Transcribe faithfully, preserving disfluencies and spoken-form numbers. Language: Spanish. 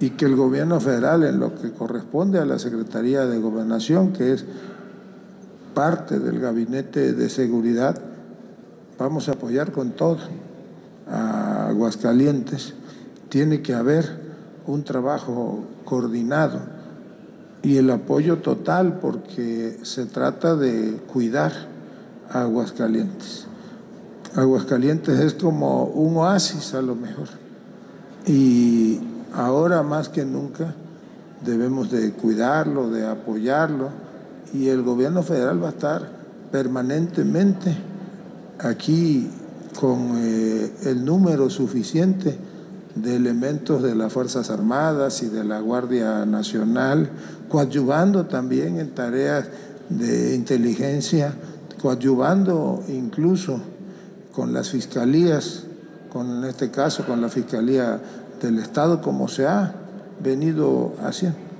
y que el gobierno federal, en lo que corresponde a la Secretaría de Gobernación, que es parte del Gabinete de Seguridad, vamos a apoyar con todo a Aguascalientes. Tiene que haber un trabajo coordinado y el apoyo total, porque se trata de cuidar a Aguascalientes. Aguascalientes es como un oasis a lo mejor, y ahora más que nunca debemos de cuidarlo, de apoyarlo, y el gobierno federal va a estar permanentemente aquí con eh, el número suficiente de elementos de las Fuerzas Armadas y de la Guardia Nacional, coadyuvando también en tareas de inteligencia, coadyuvando incluso con las fiscalías, con, en este caso con la Fiscalía del Estado, como se ha venido haciendo.